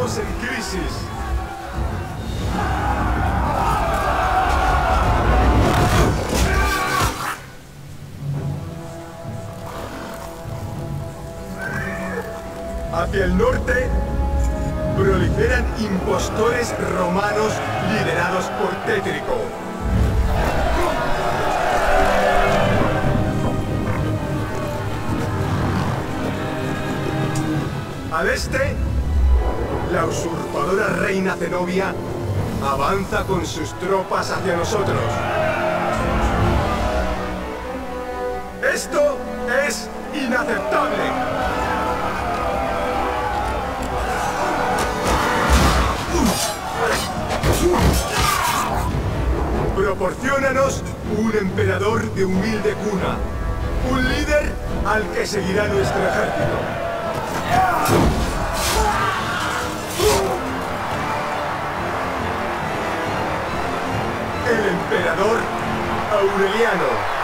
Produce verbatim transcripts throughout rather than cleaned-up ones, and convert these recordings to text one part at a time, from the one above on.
Estamos en crisis. Hacia el norte proliferan impostores romanos liderados por Tétrico. Al este, la usurpadora reina Zenobia avanza con sus tropas hacia nosotros. Esto es inaceptable. Proporciónanos un emperador de humilde cuna, un líder al que seguirá nuestro ejército. El emperador Aureliano.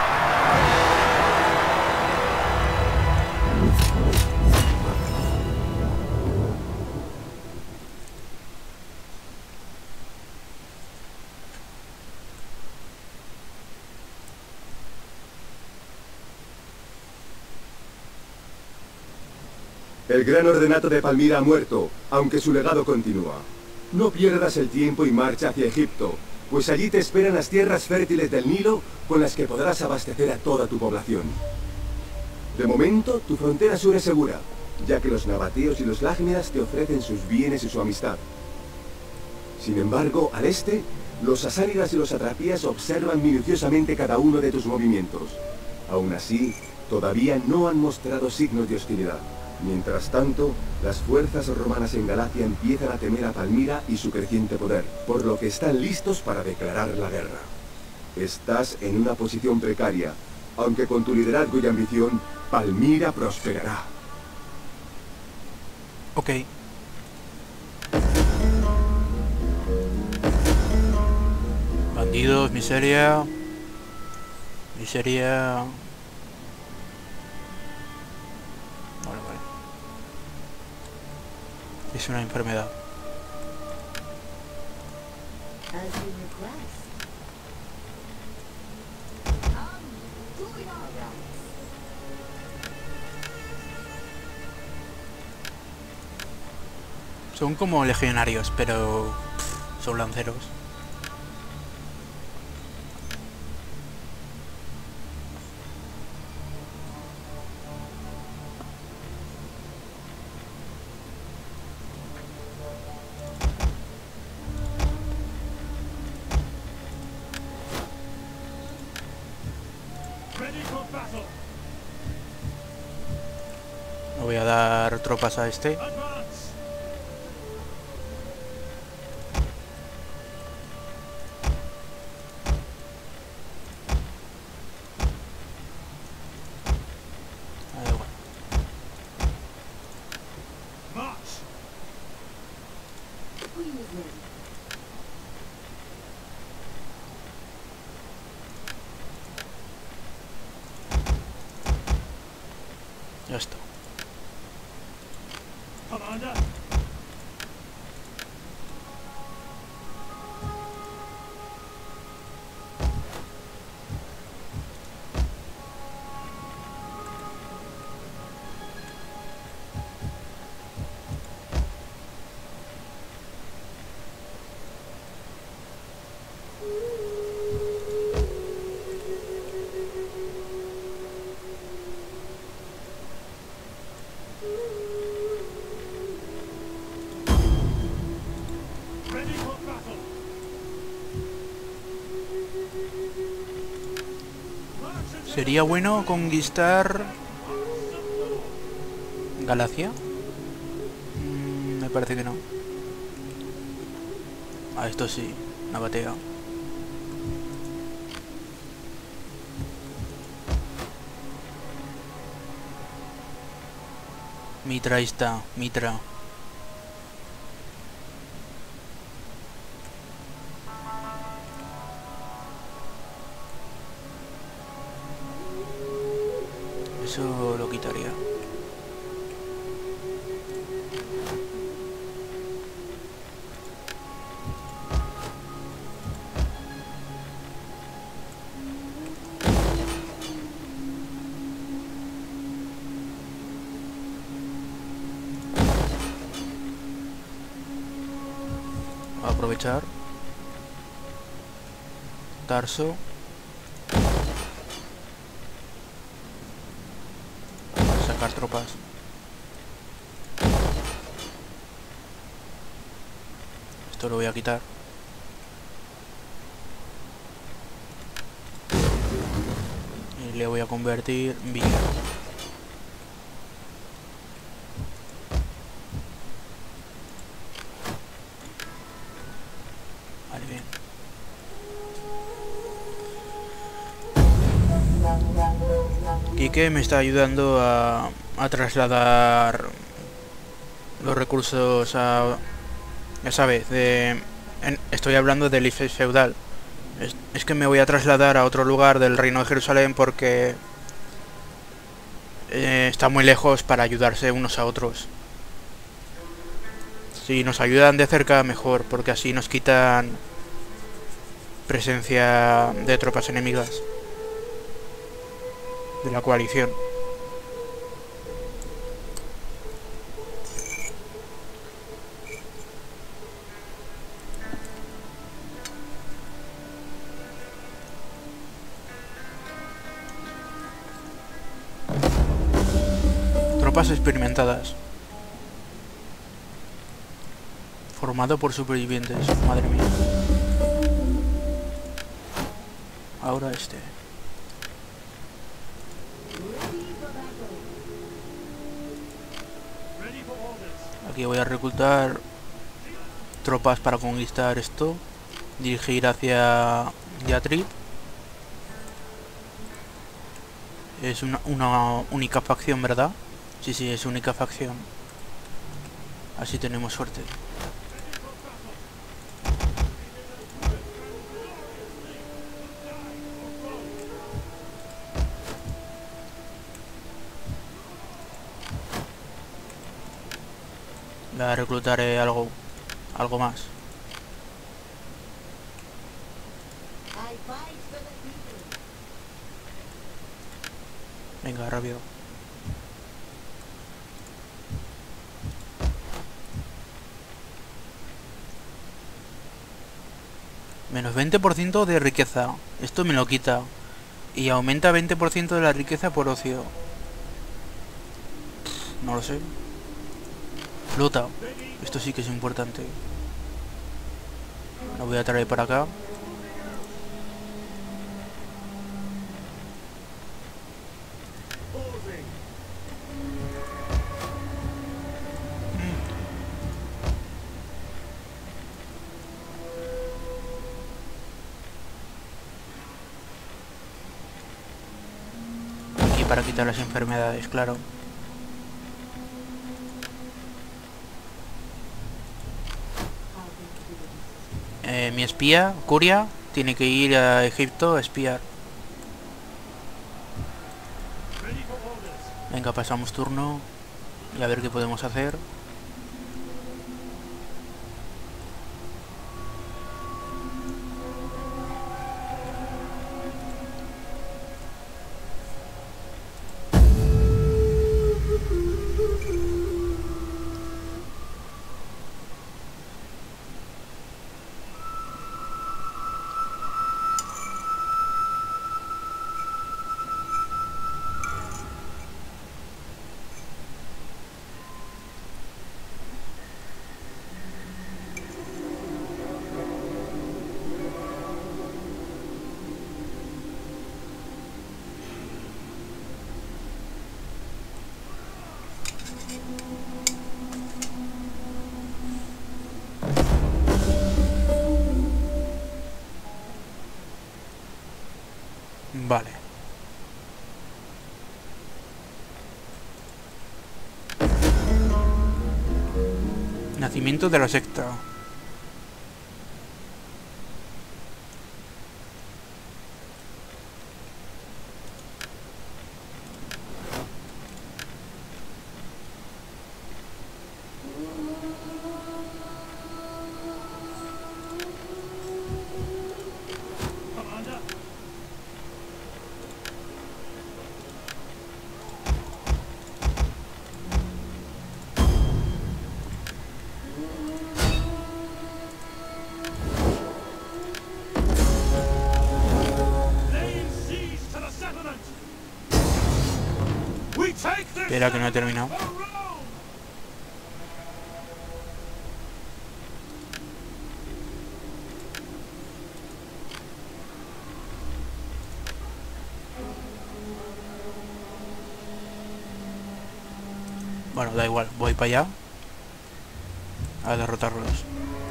El gran ordenato de Palmira ha muerto, aunque su legado continúa. No pierdas el tiempo y marcha hacia Egipto, pues allí te esperan las tierras fértiles del Nilo con las que podrás abastecer a toda tu población. De momento, tu frontera sur es segura, ya que los nabateos y los lágmidas te ofrecen sus bienes y su amistad. Sin embargo, al este, los sasánidas y los atrapías observan minuciosamente cada uno de tus movimientos. Aún así, todavía no han mostrado signos de hostilidad. Mientras tanto, las fuerzas romanas en Galacia empiezan a temer a Palmira y su creciente poder, por lo que están listos para declarar la guerra. Estás en una posición precaria, aunque con tu liderazgo y ambición, Palmira prosperará. Ok. Bandidos, miseria... Miseria... Es una enfermedad. Son como legionarios, pero pff, son lanceros. Le voy a dar tropas a este. Da igual. Ya está. Sería bueno conquistar Galacia. Mm, me parece que no. Ah, esto sí, nabatea. Mitra, ahí está, Mitra. Eso lo quitaría. Voy a aprovechar. Tarso. Sacar tropas. Esto lo voy a quitar. Y le voy a convertir en villa. Vale, bien. Quique me está ayudando a, a trasladar los recursos a... Ya sabes, de, en, estoy hablando del I F E feudal. Es, es que me voy a trasladar a otro lugar del Reino de Jerusalén porque eh, está muy lejos para ayudarse unos a otros. Si nos ayudan de cerca, mejor, porque así nos quitan presencia de tropas enemigas de la coalición. Tropas experimentadas. Formado por supervivientes. Madre mía. Ahora este. Aquí voy a reclutar tropas para conquistar esto. Dirigir hacia Yatrib. Es una, una única facción, ¿verdad? Sí, sí, es única facción. Así tenemos suerte. La reclutaré algo, algo más. Venga, rápido. Menos veinte por ciento de riqueza. Esto me lo quita. Y aumenta veinte por ciento de la riqueza por ocio. No lo sé. Flota. Esto sí que es importante. Lo voy a traer para acá. Aquí para quitar las enfermedades, claro. Eh, mi espía, Curia, tiene que ir a Egipto a espiar. Venga, pasamos turno y a ver qué podemos hacer. Vale. Nacimiento de la secta. Espera, que no he terminado. Bueno, da igual, voy para allá a derrotarlos.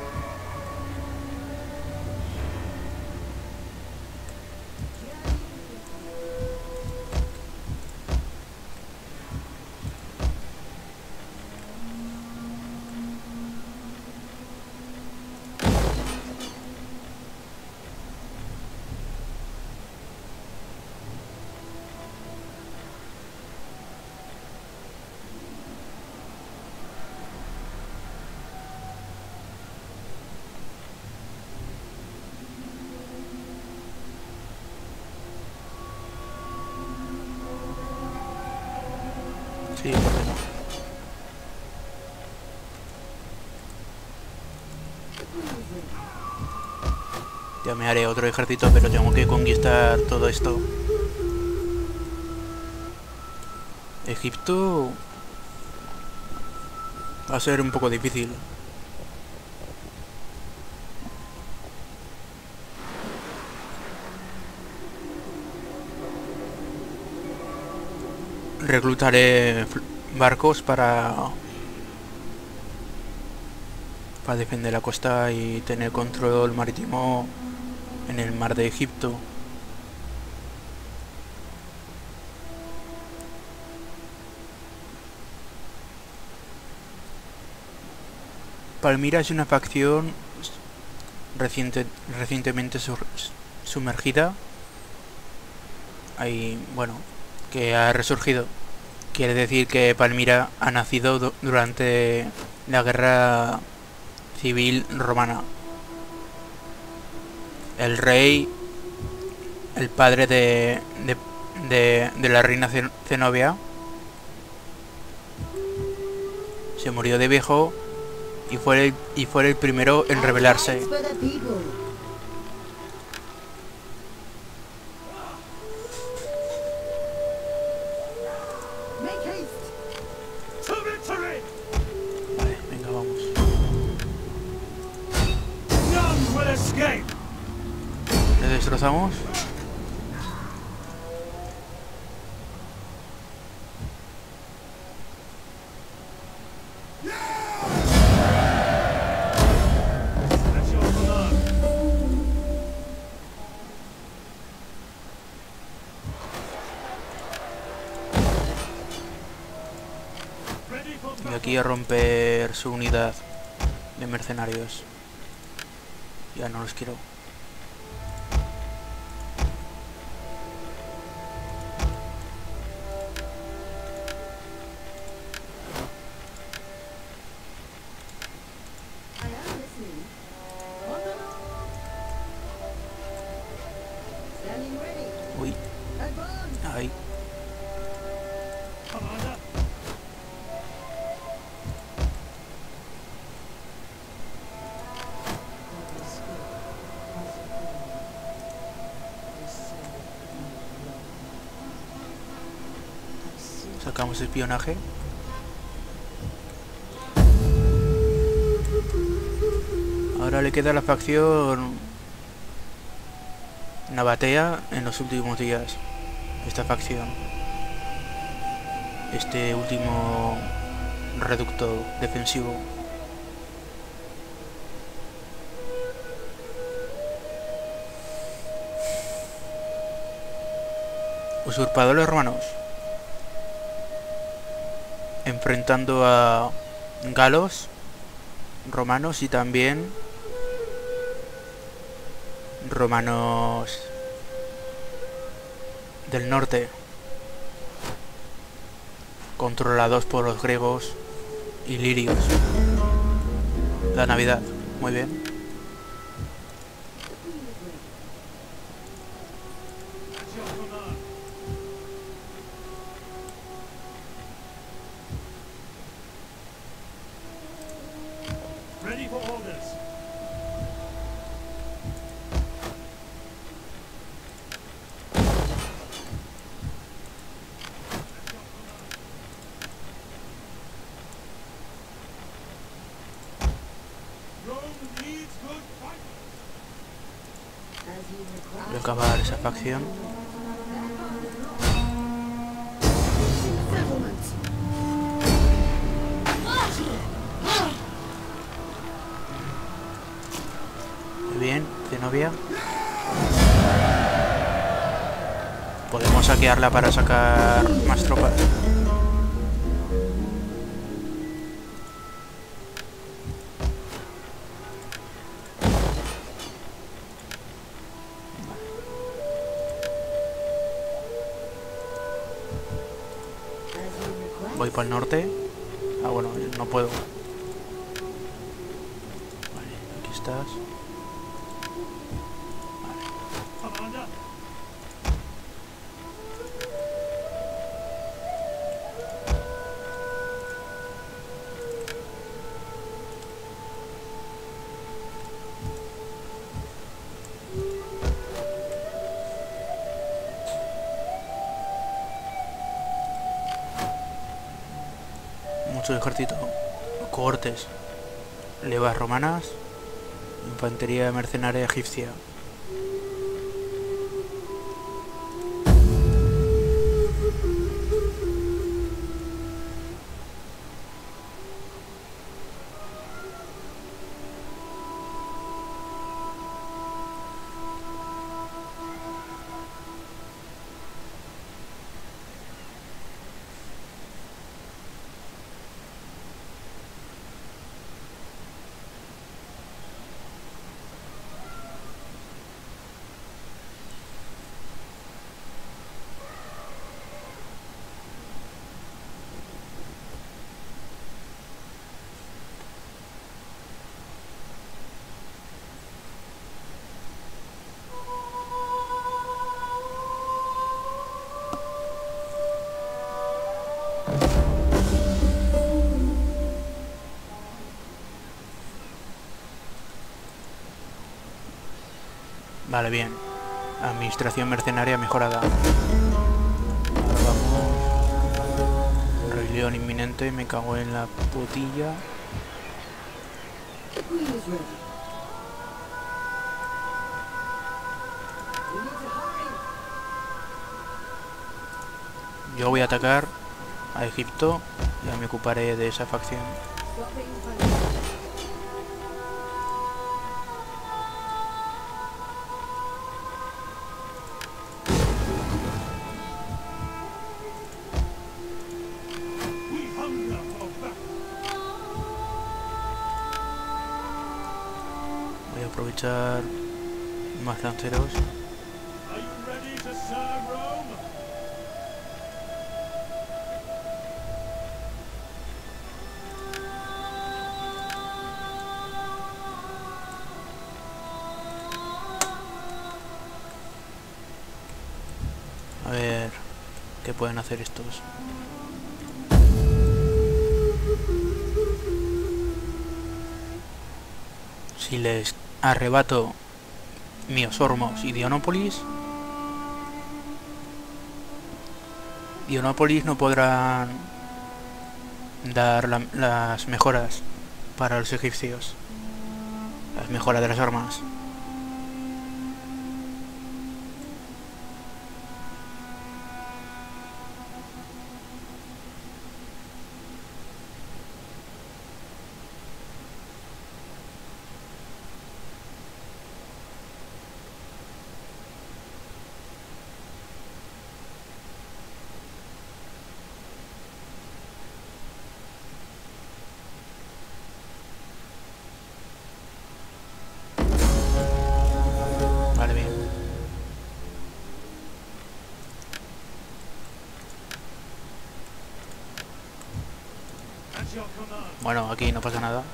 Sí, ¿por qué no? Ya me haré otro ejército, pero tengo que conquistar todo esto. Egipto va a ser un poco difícil. Reclutaré barcos para para defender la costa y tener control marítimo en el mar de Egipto. Palmira es una facción reciente, recientemente sur, sumergida. Ahí, bueno, que ha resurgido. Quiere decir que Palmira ha nacido du durante la guerra civil romana. El rey, el padre de, de, de, de la reina Zenobia, se murió de viejo y fue el, y fue el primero en rebelarse. Vale, venga, vamos. Le destrozamos. Y aquí a romper su unidad de mercenarios. Ya no los quiero. Uy. Ahí. Sacamos espionaje. Ahora le queda a la facción Nabatea en los últimos días. Esta facción. Este último reducto defensivo. Usurpadores romanos. Enfrentando a galos romanos y también romanos del norte, controlados por los griegos y lirios. La Navidad, muy bien. Voy a acabar esa facción. Muy bien, Zenobia. Podemos saquearla para sacar más tropas. Voy para el norte. Ah, bueno, no puedo. Vale, aquí estás. Vale. Mucho ejército, cohortes, levas romanas, infantería mercenaria egipcia. Vale, bien. Administración mercenaria mejorada. Ahora vamos. Rebelión inminente, me cago en la putilla. Yo voy a atacar a Egipto. Ya me ocuparé de esa facción. Voy a aprovechar más lanceros. A ver qué pueden hacer estos. Si les arrebato Miosormos y Dionópolis, Dionópolis no podrán dar la, las mejoras para los egipcios, las mejoras de las armas. Bueno, aquí no pasa nada.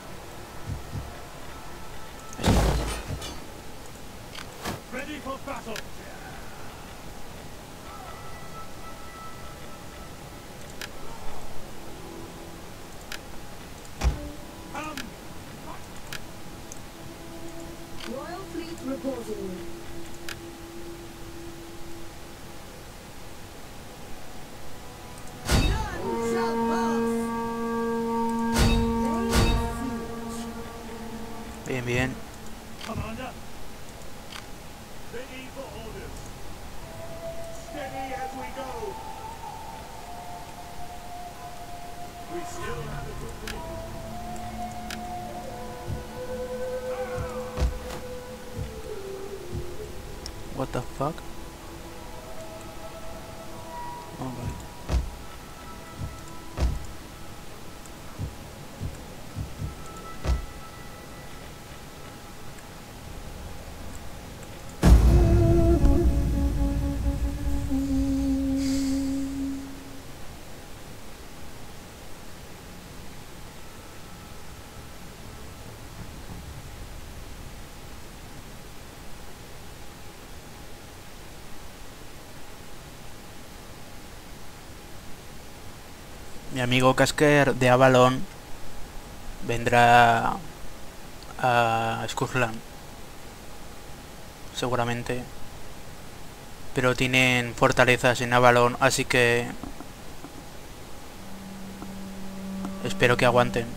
Royal Fleet reporting. None shall pass. Bien, bien. Commander. Ready for orders. Steady as we go. We still have a good way. What the fuck? Alright. Mi amigo Casker de Avalon vendrá a Skullland, seguramente, pero tienen fortalezas en Avalon, así que espero que aguanten,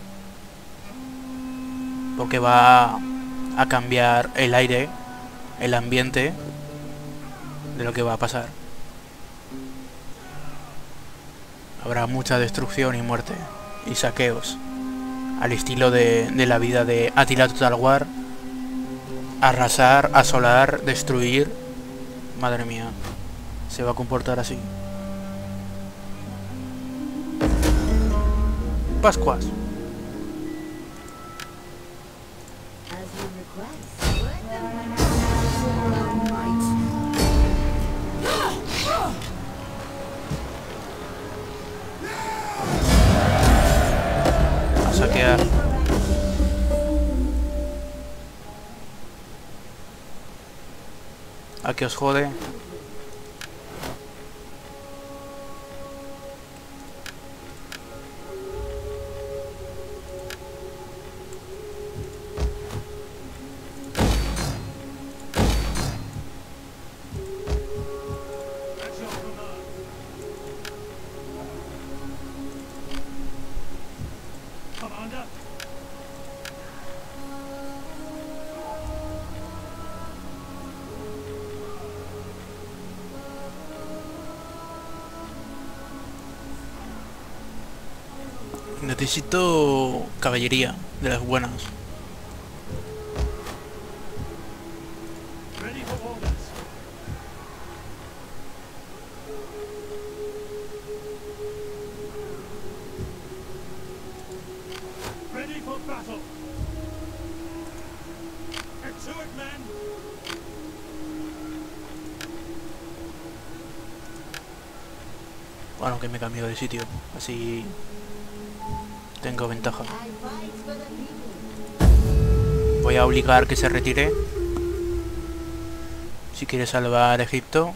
porque va a cambiar el aire, el ambiente de lo que va a pasar. Habrá mucha destrucción y muerte y saqueos, al estilo de, de la vida de Attila Total War. Arrasar, asolar, destruir. Madre mía, se va a comportar así. Pascuas. As you request. Let them show our might. A saquear. A que os jode. That's your command. Commander. Necesito caballería de las buenas. Ready for orders. Ready for battle. Get to it, men. Bueno, que me cambio de sitio, así tengo ventaja. I fight for the people. Voy a obligar que se retire si quiere salvar Egipto.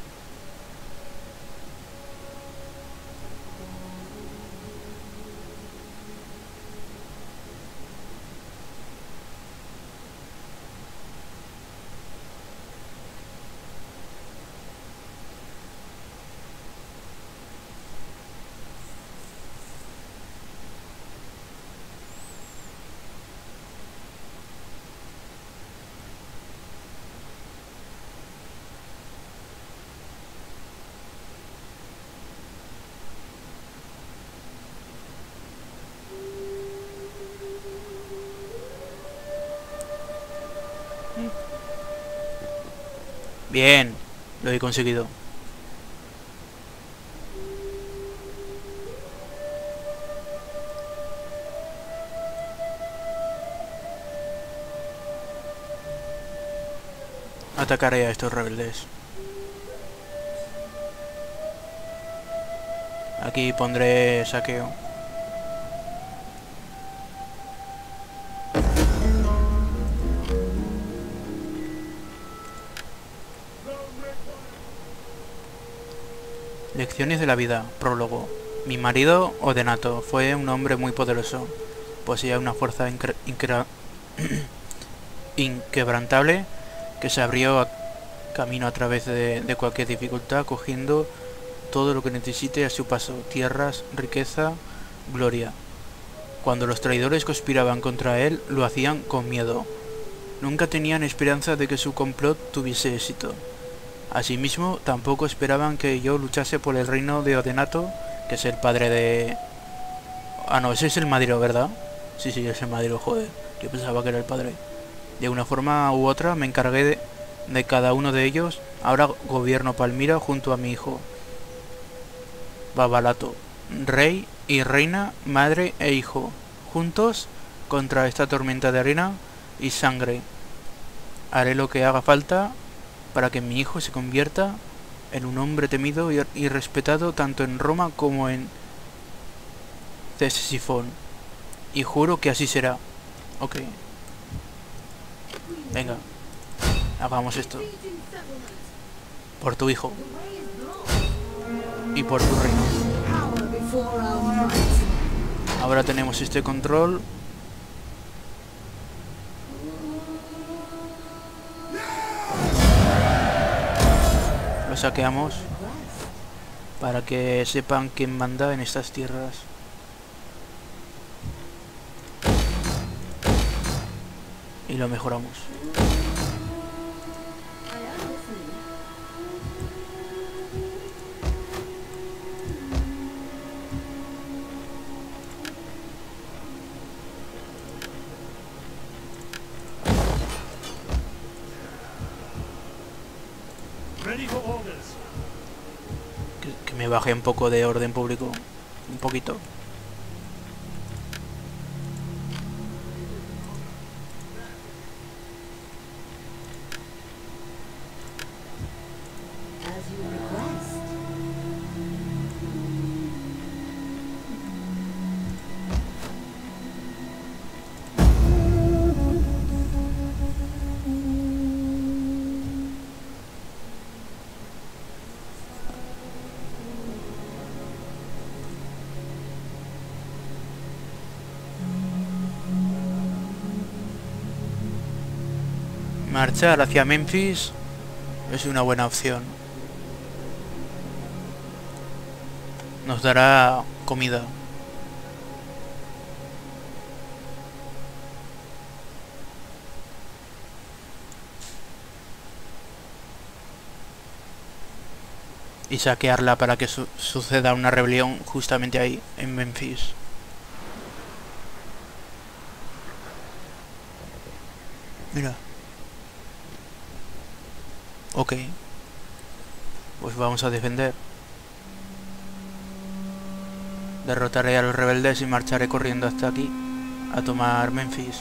Bien, lo he conseguido. Atacaré a estos rebeldes. Aquí pondré saqueo. Lecciones de la vida, prólogo. Mi marido, Odenato, fue un hombre muy poderoso. Poseía una fuerza incre incre inquebrantable que se abrió a camino a través de, de cualquier dificultad, cogiendo todo lo que necesite a su paso: tierras, riqueza, gloria. Cuando los traidores conspiraban contra él, lo hacían con miedo. nunca tenían esperanza de que su complot tuviese éxito. Asimismo, tampoco esperaban que yo luchase por el reino de Odenato, que es el padre de... Ah, no, ese es el Madero, ¿verdad? Sí, sí, es el Madero, joder. Yo pensaba que era el padre. De una forma u otra me encargué de, de cada uno de ellos. Ahora gobierno Palmira junto a mi hijo Babalato, rey y reina, madre e hijo, juntos contra esta tormenta de arena y sangre. Haré lo que haga falta para que mi hijo se convierta en un hombre temido y, y respetado tanto en Roma como en Ctesifón. Y juro que así será. Ok. Venga. Hagamos esto. Por tu hijo. Y por tu reino. Ahora tenemos este control. Lo saqueamos para que sepan quién manda en estas tierras. Y lo mejoramos. Que, que me baje un poco de orden público. Un poquito. As you request. Marchar hacia Memphis es una buena opción. Nos dará comida. Y saquearla para que su suceda una rebelión justamente ahí, en Memphis. Mira. Ok. Pues vamos a defender. Derrotaré a los rebeldes y marcharé corriendo hasta aquí a tomar Memphis.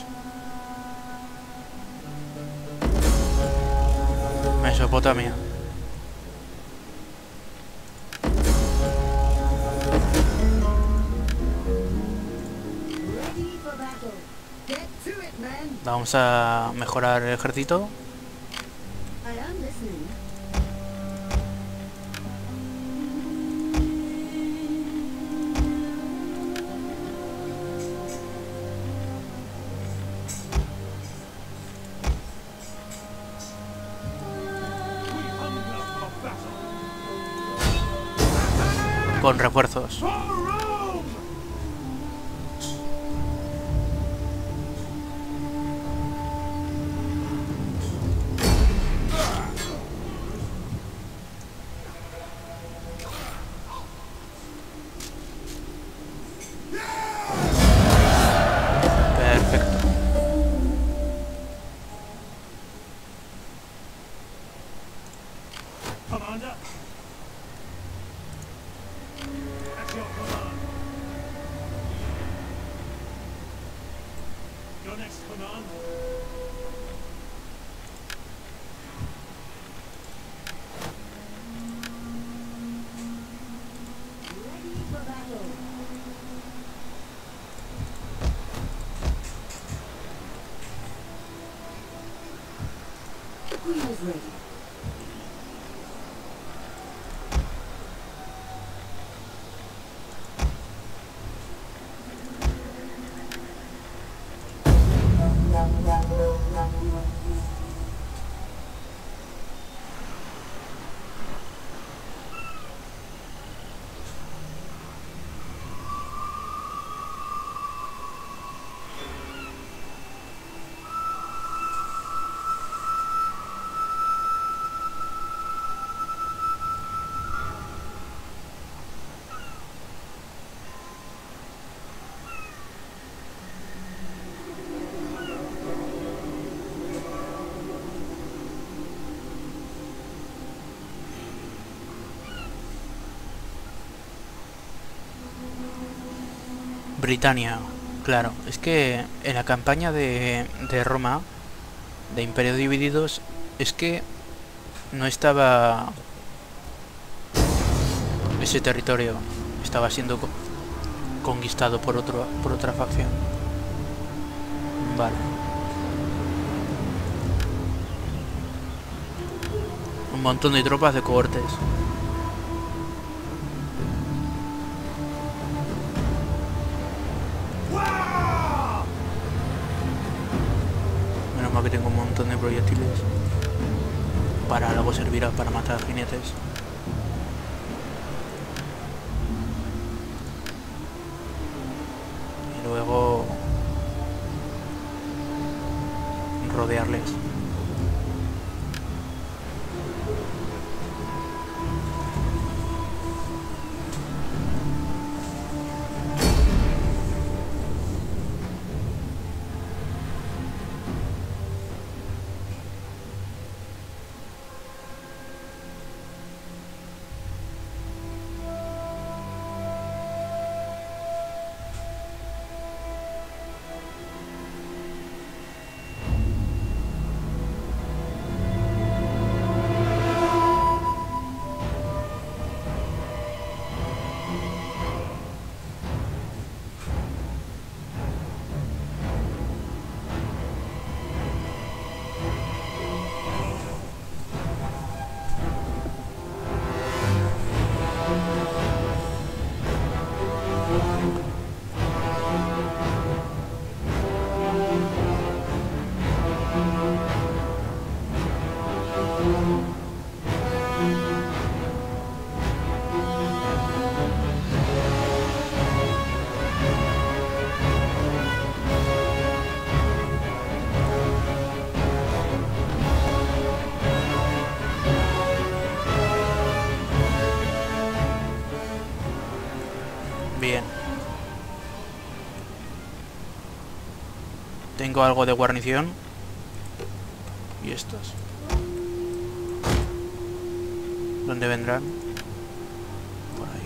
Mesopotamia. Ready for battle. Get to it, man. Vamos a mejorar el ejército. I am listening. Con refuerzos. Perfecto. Commander. At your command. Your next command. Ready for battle. Queen is ready. Britania, claro. Es que en la campaña de, de Roma, de Imperio Divididos, es que no estaba... Ese territorio estaba siendo co conquistado por otro por otra facción. Vale. Un montón de tropas de cohortes. Menos mal que tengo un montón de proyectiles. Para algo servirá para matar jinetes. Y luego rodearles. Bien. Tengo algo de guarnición. ¿Y estos? ¿Dónde vendrán? Por ahí.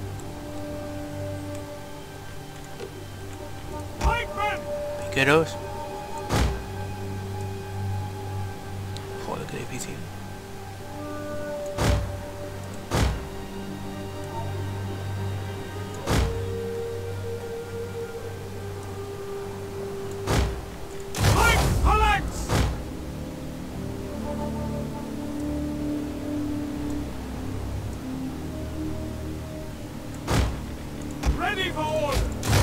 Piqueros. Joder, qué difícil. Ready for order!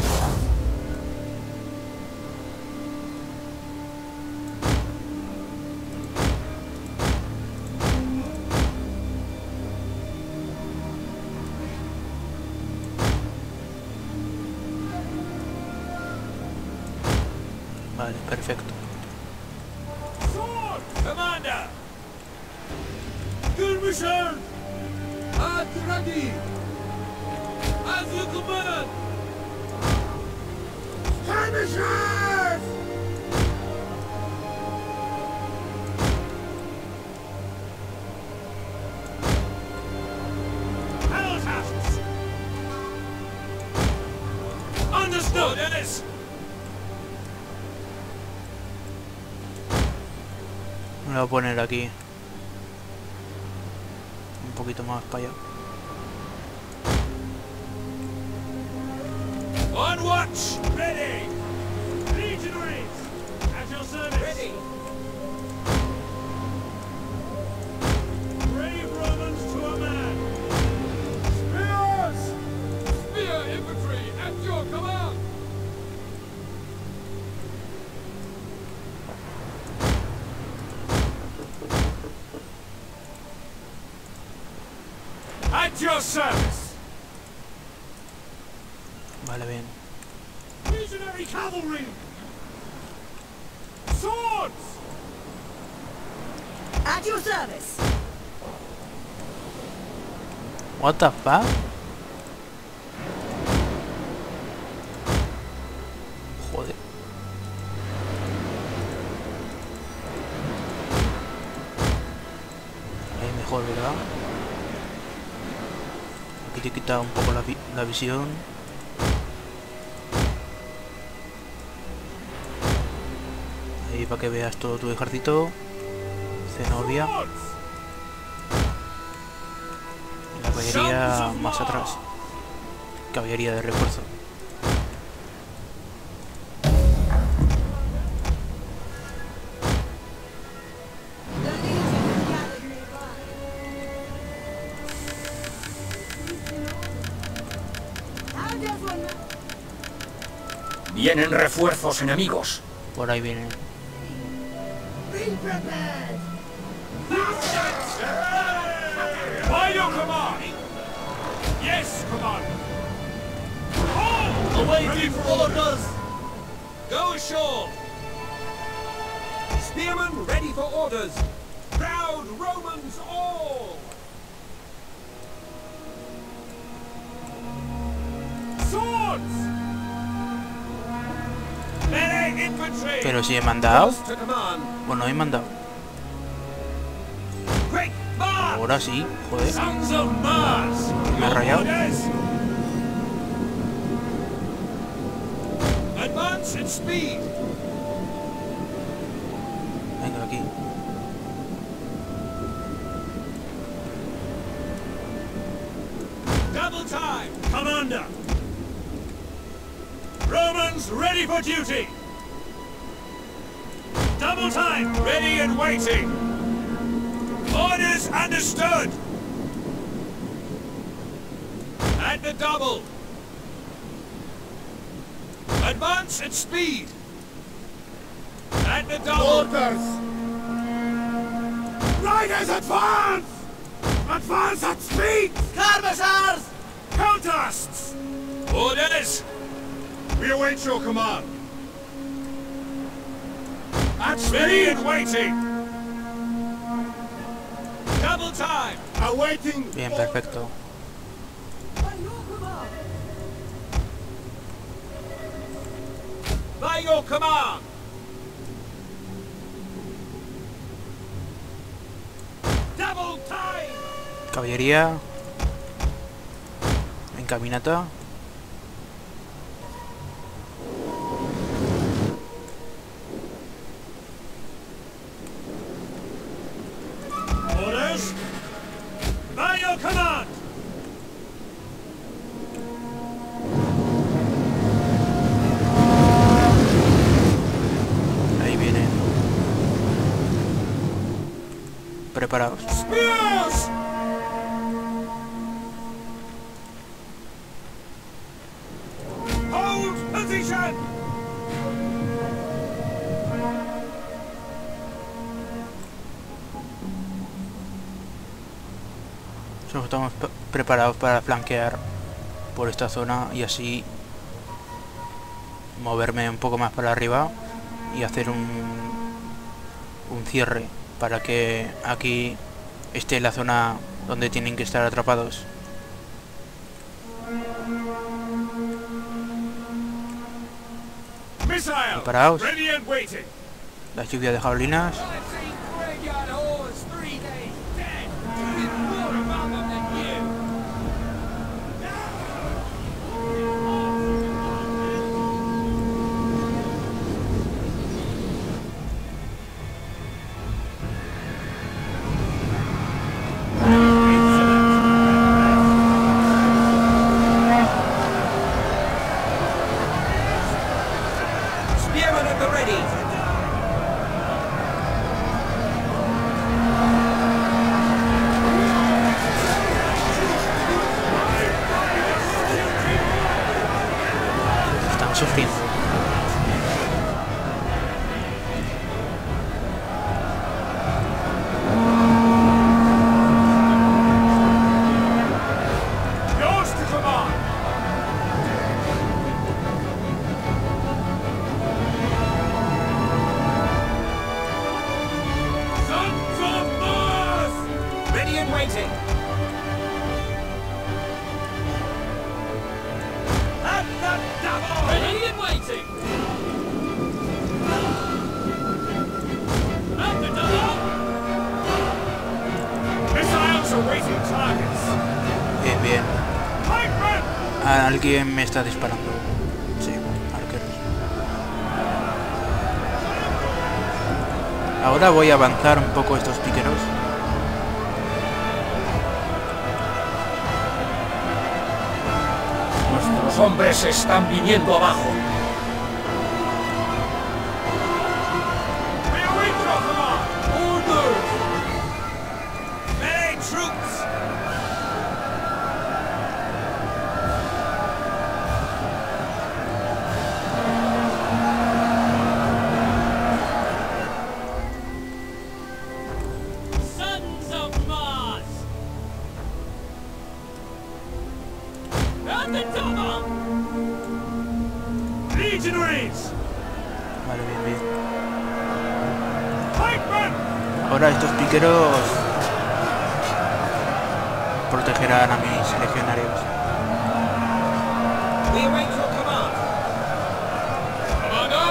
Vale, perfecto. Sword! Commander! Good mission! At ready! As you command! Skirmishers! Battle tasks! Understood, Ennis! Me lo voy a poner aquí. Un poquito más para allá. On watch! Ready! Legionaries! At your service! Ready! Brave Romans to a man! Spears! Spear infantry at your command! At your service! Vale, bien. Legionary cavalry! Swords! At your service. What the fuck? Joder. Ahí mejor, ¿verdad? Aquí te quita un poco la, vi la visión. Ahí para que veas todo tu ejército. Zenobia. Y la caballería más atrás. Caballería de refuerzo. Vienen refuerzos enemigos. Por ahí vienen. By your command! Yes, Commander! All! Awaiting orders! Go ashore! Spearmen ready for orders! Proud Romans all! Swords! Melee infantry! Pero si he mandado. Post to command! Bueno, he mandado. Quick march! Ahora sí, joder. Sons of Mars! Me ha rayado. Orders! Advance at speed! Venga, aquí. Double time! Commander! Romans ready for duty! Double time! Ready and waiting! Orders understood! At the double! Advance at speed! At the double! Orders! Riders advance! Advance at speed! Carvasars! Peltasts! Orders! We await your command! At speed! Ready and waiting! Double time! Awaiting! Bien, perfecto. By your command! Double time! Caballería. En caminata. Orders! By your command! Ahí vienen. Preparados. Spears! Hold position! Nosotros estamos pre- preparados para flanquear por esta zona y así moverme un poco más para arriba y hacer un, un cierre para que aquí esté la zona donde tienen que estar atrapados. Missile! Preparaos. Ready and waiting! La lluvia de jabalinas. Spearmen at the ready! Están sufriendo. Yours to command! Sons of Mars! Ready and waiting! At the double! Ready and waiting! At the double! Missiles awaiting targets! Bien, bien. Pikemen! Alguien me está disparando. Sí, arqueros. Ahora voy a avanzar un poco estos piqueros. Nuestros hombres están viniendo abajo. We await your command! Orders! Melee troops! Sons of Mars! At the double! Legionaries! Vale, bien, bien. Pikemen! Ahora estos piqueros protegerán a mis legionarios. We await your command! Commander!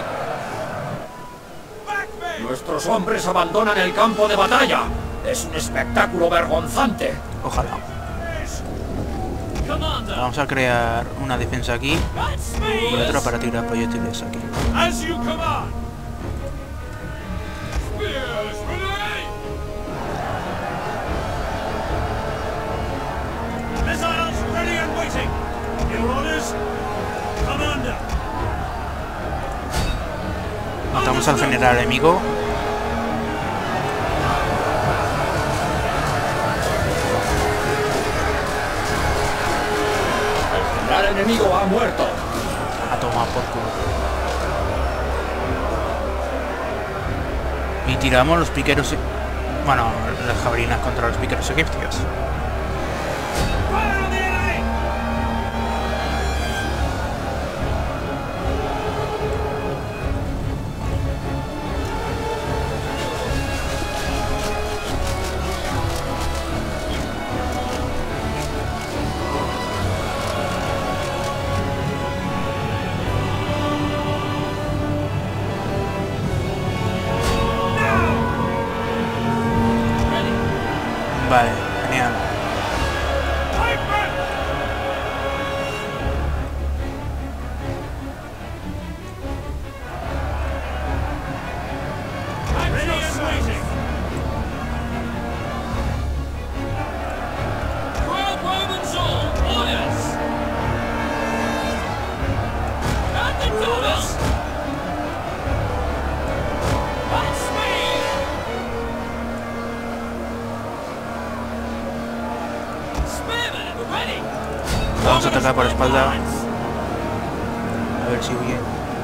Back men! Nuestros hombres abandonan el campo de batalla. Es un espectáculo vergonzante. Ojalá. Commander! Vamos a crear una defensa aquí That's y me! otra para tirar proyectiles aquí. As you command! Spears ready! Missiles ready and waiting! Your orders? Commander! Matamos al general enemigo. El general enemigo ha muerto. A tomar por culo. Y tiramos los piqueros... e- Bueno, las jabalinas contra los piqueros egipcios. Fire on the enemy! Vale, genial. Pikemen! I'm ready and waiting! Royal Romans all, orders! At the doors! That's me! Spearmen ready! Vamos a atacar por la espalda. A ver si huye.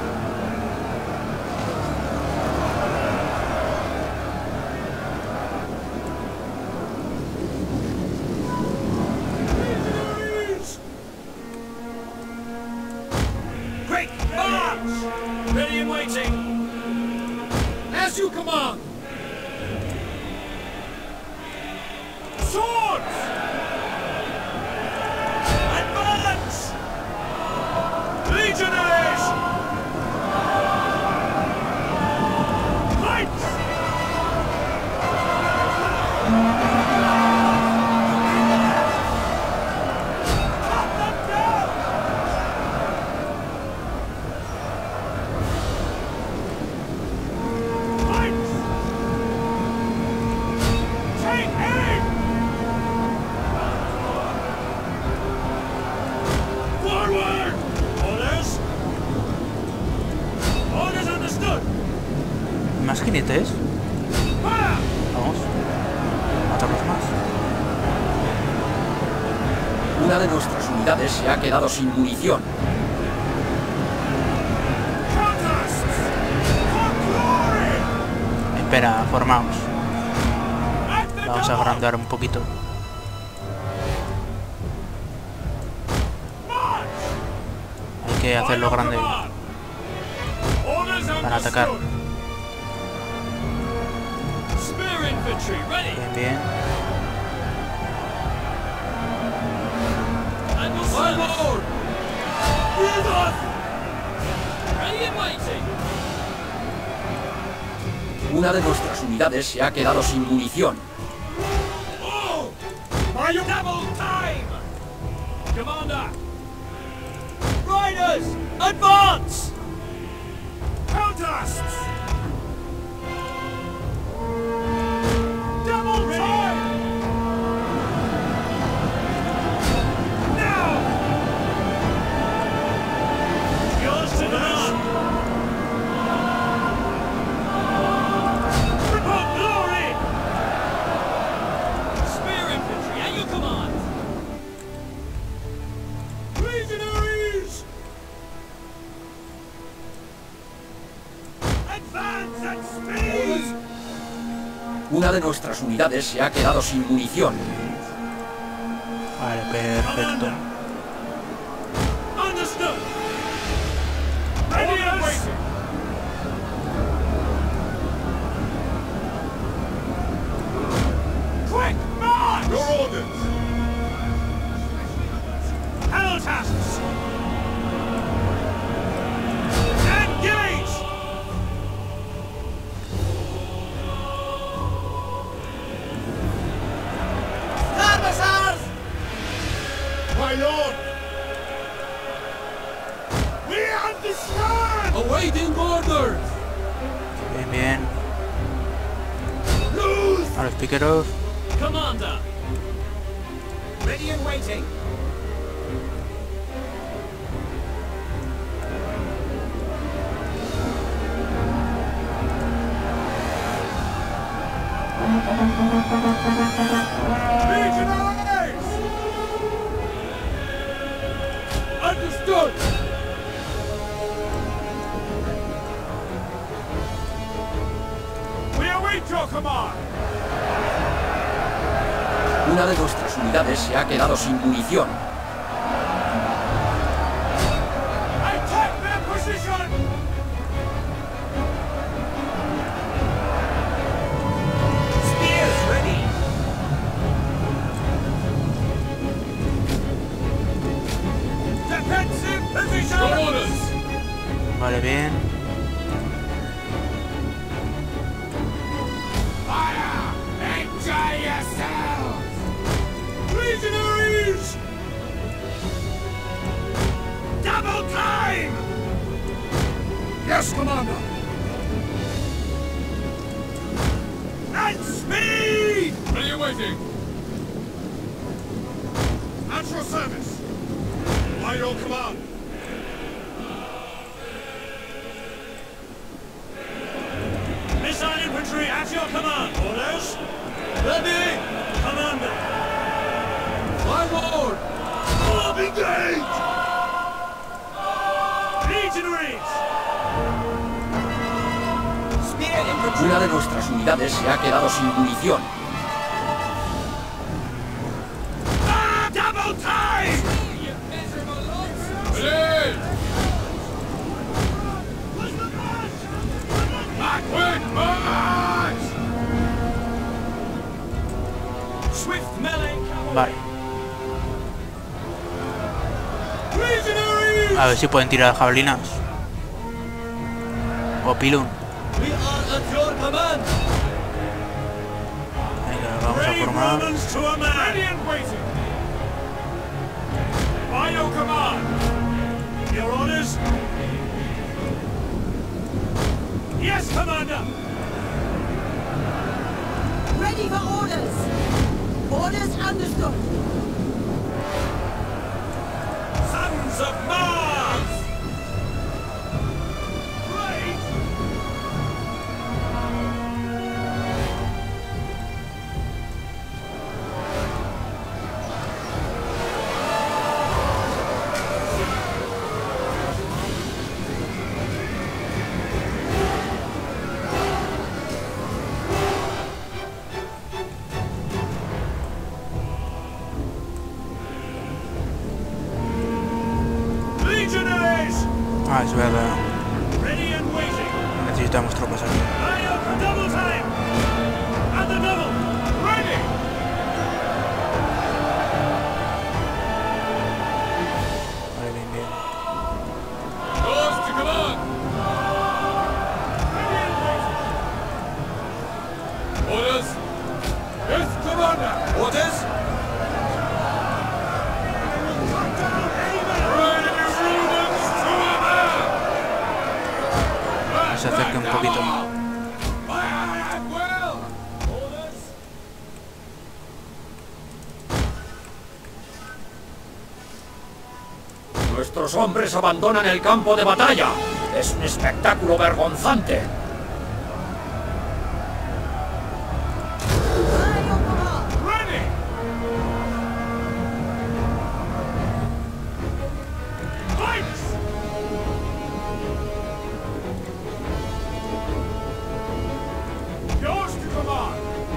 Quick, march! Ready and waiting! As you command! Swords! Advance! Legionaries! Lights! Cut them down! Lights! Take aim! Forward! Orders! Orders understood! ¿Más jinetes? Fire! Vamos. Matarlos más. Una de nuestras unidades se ha quedado sin munición. Counters! For glory! Espera, formaos. At the Vamos a double! agrandar un poquito. March! Hay que hacerlo grande Orders para atacar. understood. Spear infantry ready! Bien, bien. And will serve! With us! Ready and waiting! Una de nuestras unidades se ha quedado sin munición. Oh! Are you double time? Commander! Riders! Advance! Counters! Una de nuestras unidades se ha quedado sin munición. Vale, perfecto. Understood. Ready and waiting. Quick, march! Your orders. Helltasks. Engage! Skarbazars! My lord! We understand! Awaiting orders! Bien, bien. Lose! A los piqueros. Commander! Ready and waiting. Legionaries! Understood! We await your command! Una de nuestras unidades se ha quedado sin munición. Attack their position! Spears ready! Defensive position! Your orders! Vale, bien. Fire! Enjoy yourselves! Legionaries! Double time! Yes, Commander! And speed! Ready and waiting! At your service! By your command! Missile infantry at your command! Orders! Ready! Commander! My lord! Mob engage! Legionaries! Spear infantry! Una de nuestras unidades se ha quedado sin munición. Ah, double time! Ready! Backward march! Swift melee cavalry! Vale. Legionaries! A ver si pueden tirar jabalinas. O pilum. We are at your command! Venga, vamos a Brave formar. Romans to a man! Ready and waiting! By your command! Your orders? Yes, Commander! Ready for orders! Orders understood! Sons of Mars! Right! Legionaries! Ah, es verdad. Ready and waiting! Necesitamos tropas aquí. Line up for double time! And the double! Ready! Vale, bien, bien. Yours to command! Ready and waiting! Orders! Yes, Commander! Orders! Cut down any man! Ready, Romans to a man! Se acerca un poquito. Fire at will! Orders! Nuestros hombres abandonan el campo de batalla. Es un espectáculo vergonzante. By your command! Ready! Fight! Yours to command!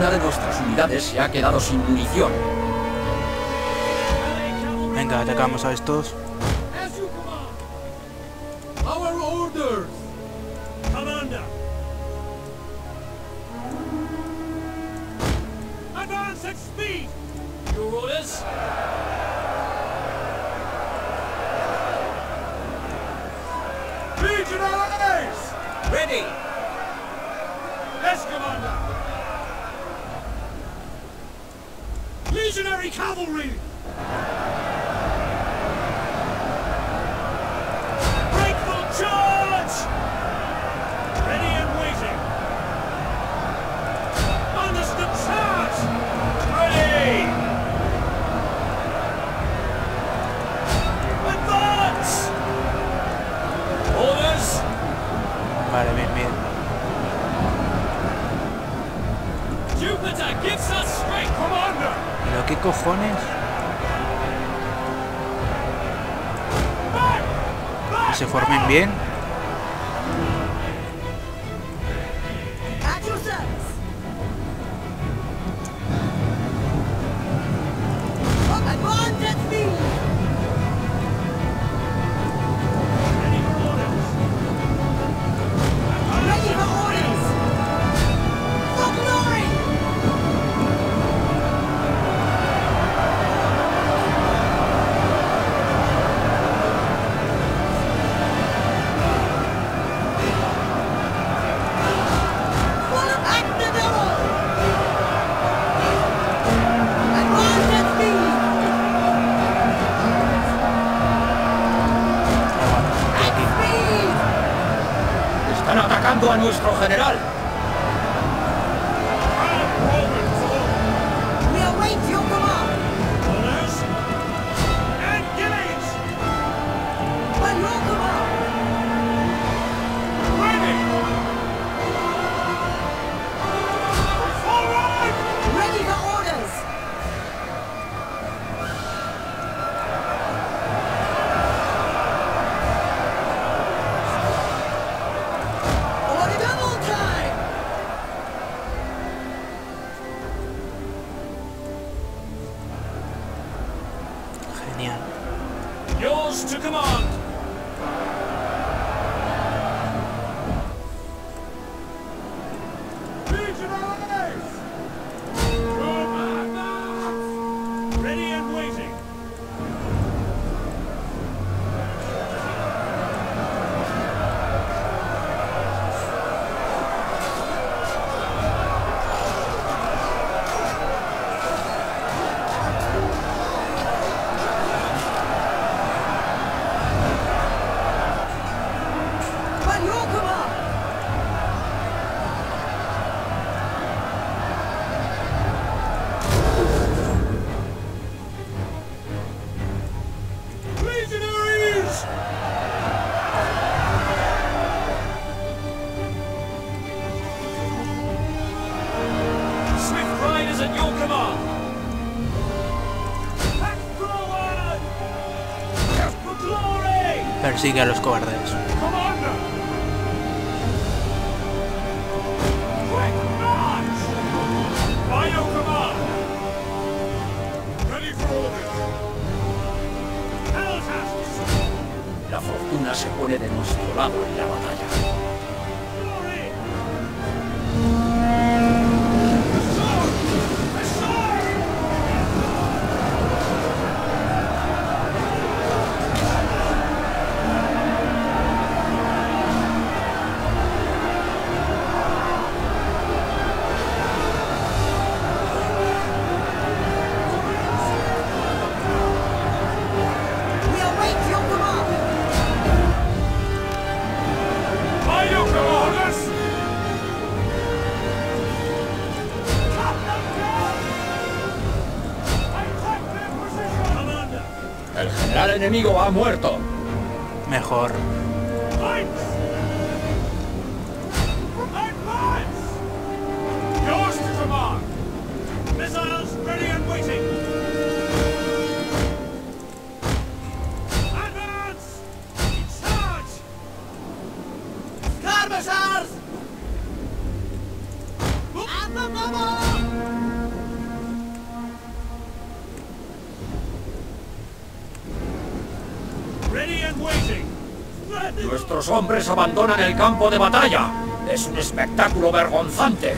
Una de nuestras unidades se ha quedado sin munición. Venga, atacamos a estos. As you command. Our orders. Commander. Advance at speed. Your orders. Legionaries. Ready. Yes, Commander. Legionary cavalry. Grateful charge. Ready and waiting. Understood charge. Ready. Advance. Orders. Vale, bien, bien. Jupiter gives us strength, Commander. ¿Pero qué cojones? Back. Que Back. se formen bien. At your service. Advance at speed. Ready for orders. Ready for orders. For glory. Full of at the double. Advance at speed. At speed. Están atacando a nuestro general. We await your command. Orders. Engage. By your command. Ready. Forward. Ready for orders. Order double time. Genial. Yours to command. Legionaries. Commander. Ready and waiting. By your command. Legionaries. Swift Riders at your command. Back forward. For glory. Persigue a los cobardes. Commander! Quick march! By your command! Ready for orders! Helltasks! La fortuna se pone de nuestro lado en la batalla. Glory! The sword! The sword! We await your command. By your commanders! Cut them down! Attack their position! Commander! El general enemigo ha muerto. Mejor. Lights! Advance! Yours to command! Missiles ready and waiting! Advance! Charge! Skirmishers! At the double. Nuestros hombres abandonan el campo de batalla. Es un espectáculo vergonzante.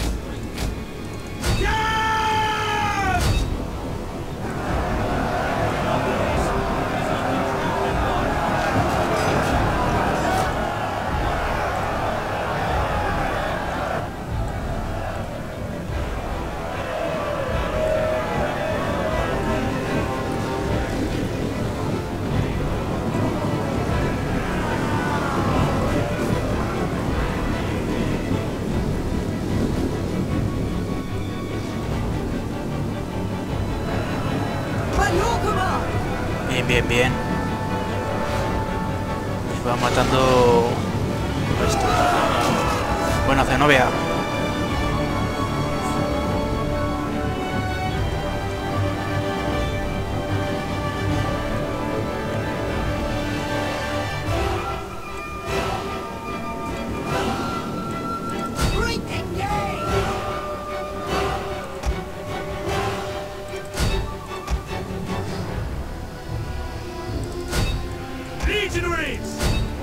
Bien, bien, bien. Se va matando esto. Bueno, Zenobia. Legionaries!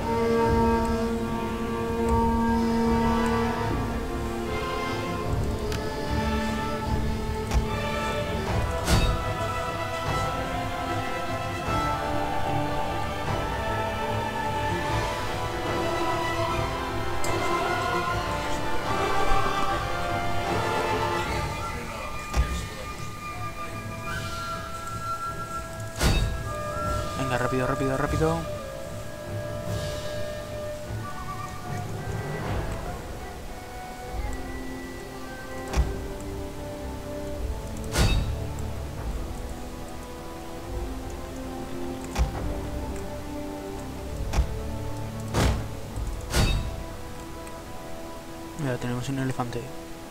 Venga, rápido, rápido, rápido. Mira, tenemos un elefante.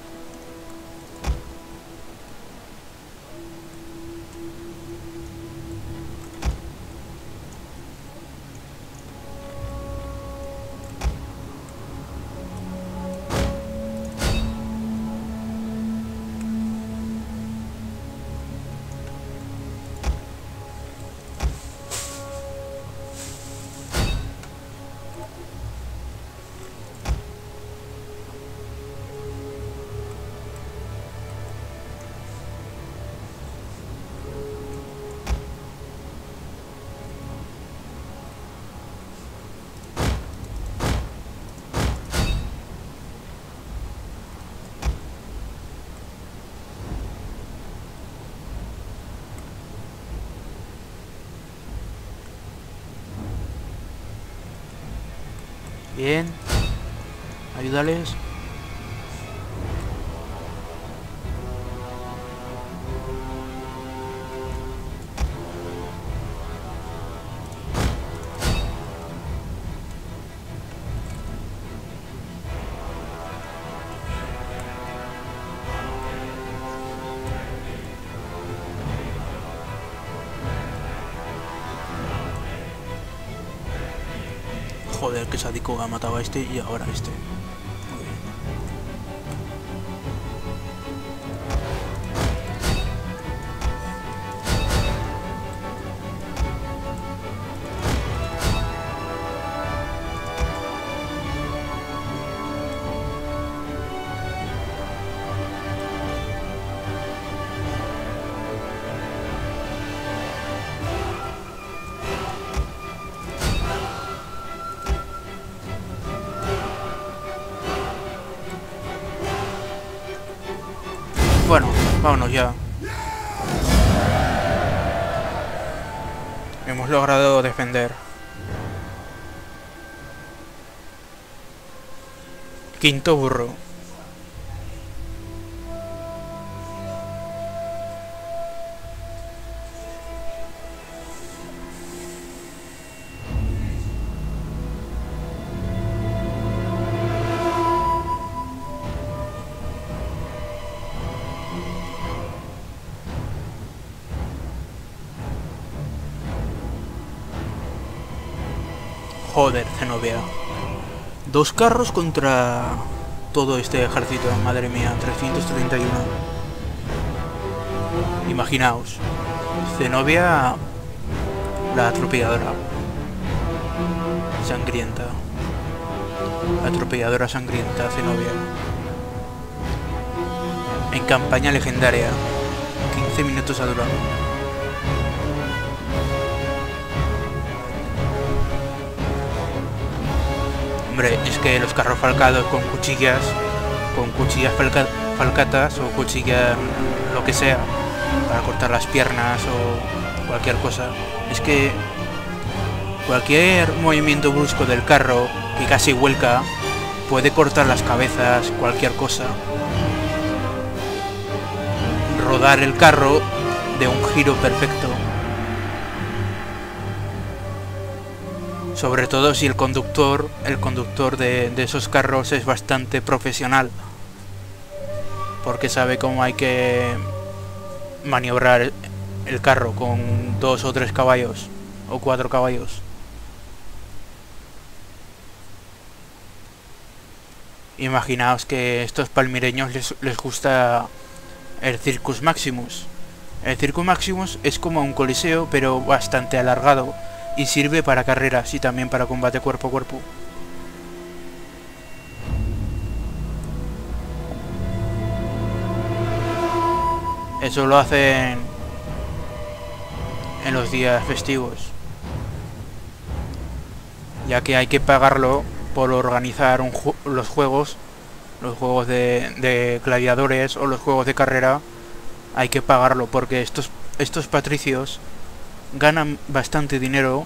Bien. Ayúdales. Joder, que sádico, ha matado a este y ahora a este. Muy bien. Bueno, vámonos ya. Hemos logrado defender. Quinto burro. Joder, Zenobia. Dos carros contra todo este ejército, madre mía, trescientos treinta y uno. Imaginaos, Zenobia, la atropelladora. Sangrienta. Atropelladora sangrienta, Zenobia. En campaña legendaria. quince minutos ha durado. Hombre, es que los carros falcados con cuchillas, con cuchillas falca falcatas o cuchillas lo que sea, para cortar las piernas o cualquier cosa. Es que cualquier movimiento brusco del carro, que casi vuelca, puede cortar las cabezas, cualquier cosa. Rodar el carro de un giro perfecto. Sobre todo si el conductor, el conductor de, de esos carros es bastante profesional. Porque sabe cómo hay que maniobrar el carro con dos o tres caballos o cuatro caballos. Imaginaos que a estos palmireños les, les gusta el Circus Maximus. El Circus Maximus es como un coliseo, pero bastante alargado, y sirve para carreras y también para combate cuerpo a cuerpo. Eso lo hacen en los días festivos, ya que hay que pagarlo por organizar un ju los juegos, los juegos de, de gladiadores o los juegos de carrera. Hay que pagarlo porque estos, estos patricios ganan bastante dinero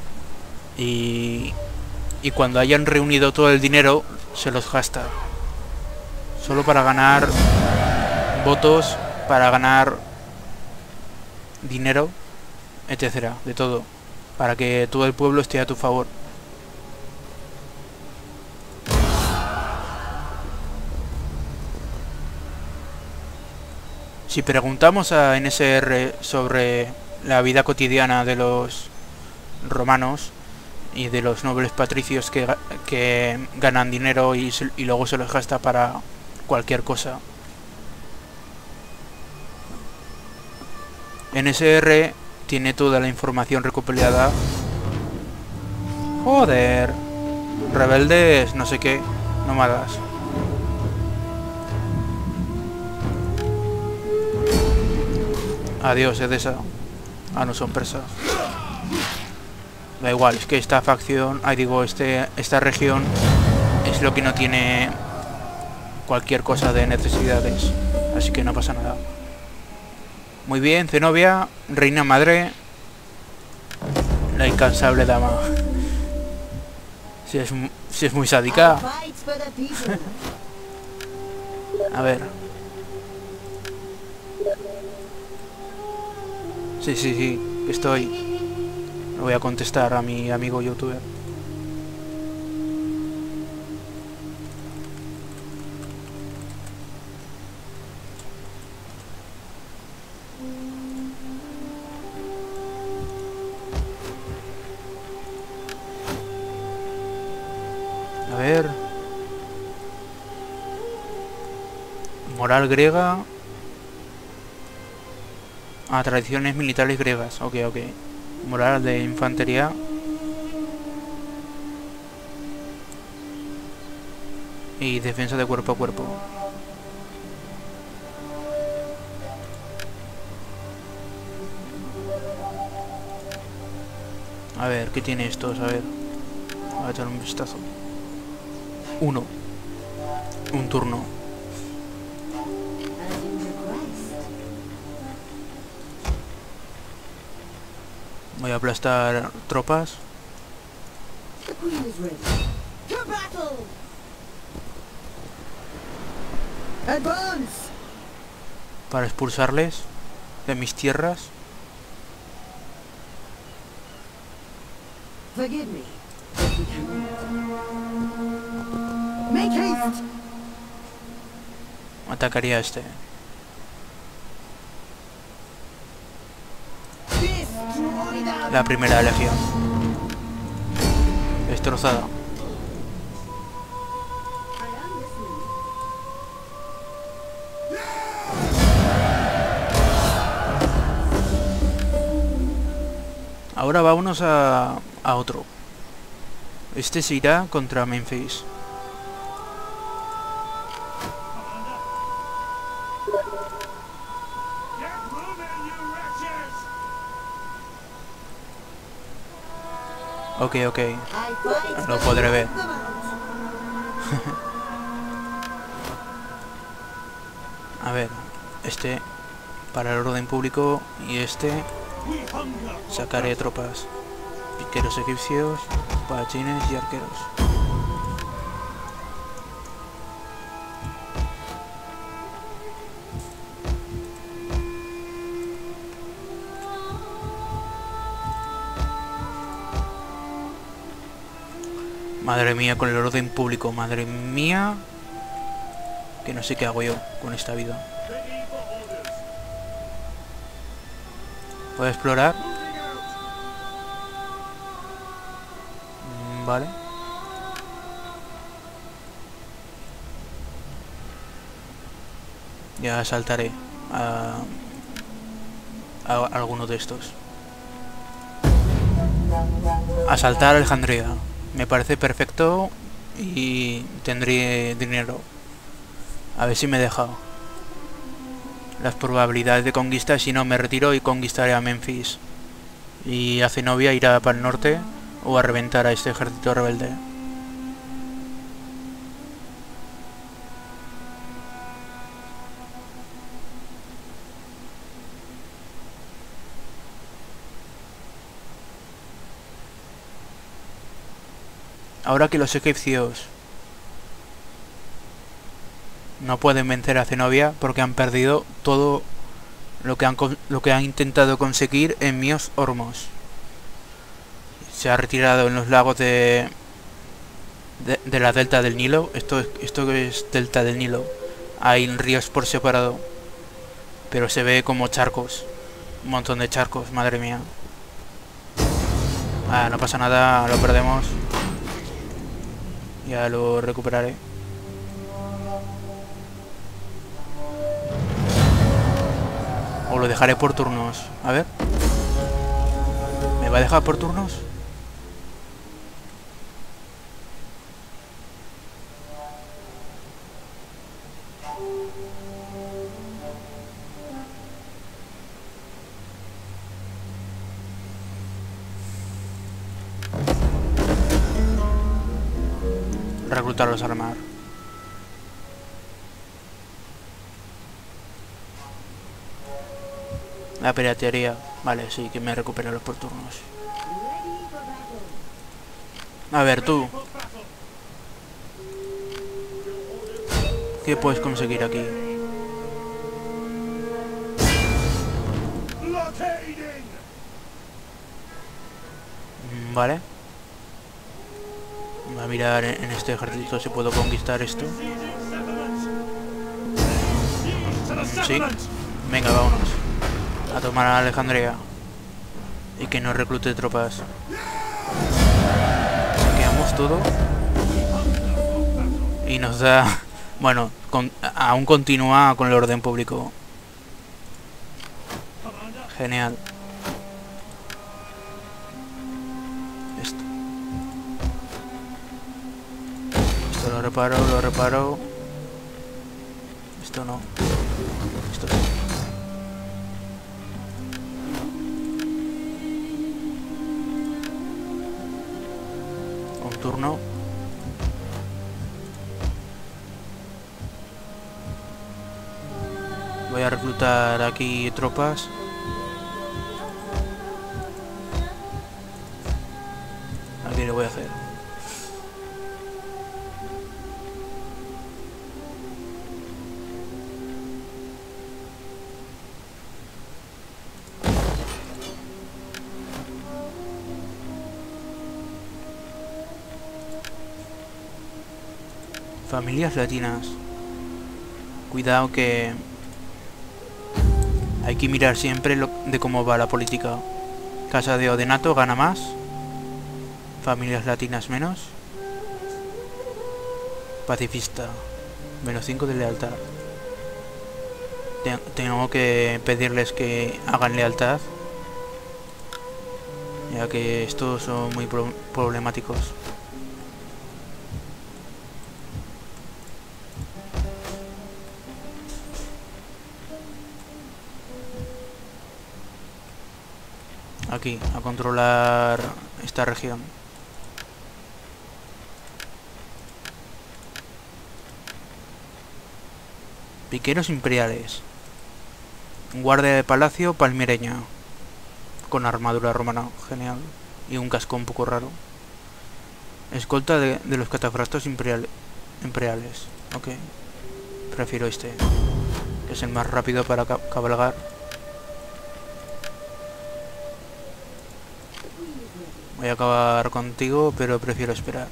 y, y cuando hayan reunido todo el dinero se los gasta solo para ganar votos, para ganar dinero, etcétera, de todo, para que todo el pueblo esté a tu favor. Si preguntamos a N S R sobre la vida cotidiana de los romanos y de los nobles patricios que, que ganan dinero y, y luego se los gasta para cualquier cosa, N S R tiene toda la información recopilada. Joder, rebeldes, no sé qué, nómadas. Adiós, Edesa. Ah, no son presas. Da igual, es que esta facción, ahí digo, este, esta región es lo que no tiene cualquier cosa de necesidades. Así que no pasa nada. Muy bien, Zenobia, reina madre. La incansable dama. Si es, si es muy sádica. A ver. Sí, sí, sí, estoy. Le voy a contestar a mi amigo youtuber. A ver. Moral griega. Ah, tradiciones militares griegas. Ok, ok. Moral de infantería. Y defensa de cuerpo a cuerpo. A ver, ¿qué tiene esto? A ver. Voy a echar un vistazo. Uno. Un turno. Voy a aplastar tropas. The queen is ready. To battle! Advance! Para expulsarles de mis tierras. Forgive me. Make haste! Atacaría a este. Destroy them! La primera legión. Destrozada. Ahora vámonos a, a otro. Este se irá contra Memphis. Get moving, you wretches! Ok, ok. I fight Lo podré ver. them out. A ver, este para el orden público y este We hunger for sacaré tropas. Piqueros egipcios, espadachines y arqueros. Madre mía, con el orden público, madre mía. Que no sé qué hago yo con esta vida. ready for orders. ¿Puedo explorar? Moving out. Mm, Vale. Ya saltaré a, a alguno de estos. Asaltar Alejandría. Me parece perfecto y tendré dinero. A ver si me deja. Las probabilidades de conquista, si no me retiro y conquistaré a Memphis. Y a Zenobia irá para el norte o a reventar a este ejército rebelde. Ahora que los egipcios no pueden vencer a Zenobia porque han perdido todo lo que han, lo que han intentado conseguir en Mios Hormos. Se ha retirado en los lagos de, de, de la delta del Nilo. Esto, esto es delta del Nilo. Hay ríos por separado, pero se ve como charcos. Un montón de charcos, madre mía. Ah, no pasa nada, lo perdemos. Ya lo recuperaré. O lo dejaré por turnos. A ver. ¿Me va a dejar por turnos? Reclutarlos a armar. La piratería. Vale, sí, que me recupere los por turnos. Ready for battle. A ver, tú. ¿Qué puedes conseguir aquí? Blockading! Mm, Vale. Voy a mirar en en este ejército si puedo conquistar esto. Sí. Venga, vámonos. A tomar a Alejandría. Y que nos reclute tropas. Saqueamos todo. Y nos da... Bueno, con, aún continúa con el orden público. Genial. Esto. Esto lo reparo, lo reparo. Esto no. Esto sí. Un turno. Voy a reclutar aquí tropas. Aquí lo voy a hacer. Familias latinas. Cuidado que hay que mirar siempre lo de cómo va la política. Casa de Odenato gana más. Familias latinas menos. Pacifista. Menos cinco de lealtad. Te- Tengo que pedirles que hagan lealtad, ya que estos son muy pro- problemáticos. aquí, a controlar esta región. Piqueros imperiales. Guardia de palacio palmireña. Con armadura romana, genial. Y un casco un poco raro. Escolta de, de los catafrastos imperial, imperiales. Ok. Prefiero este. Que es el más rápido para ca cabalgar. Voy a acabar contigo, pero prefiero esperar.